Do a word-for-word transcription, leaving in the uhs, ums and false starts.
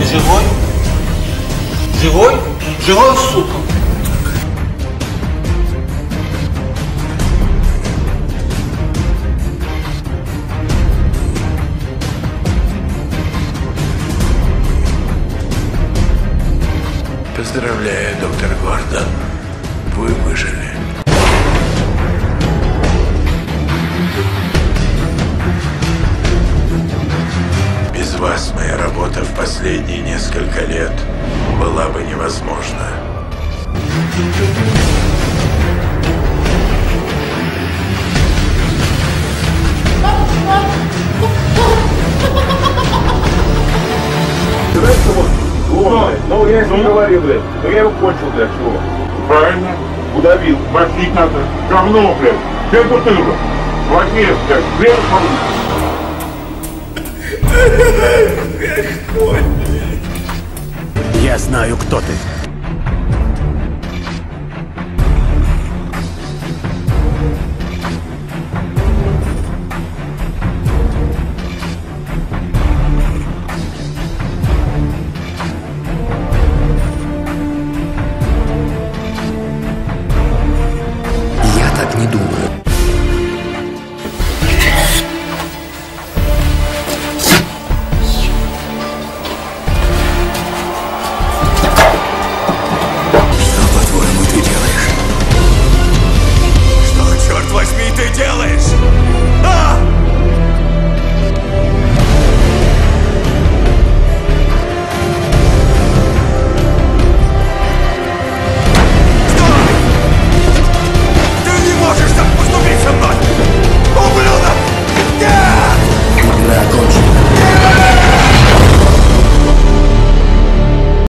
Ты живой? Живой? Живой, сука? Поздравляю, доктор Гордон. Вы выжили. Без вас моя работа в последние несколько лет была бы невозможна. Ну, я не говорил, блядь. Но я его кончил, блядь, чего? Правильно. Удавил. Мочить надо. Говно, блядь. Две бутылки. Возьми, блядь. Две Я знаю, кто ты.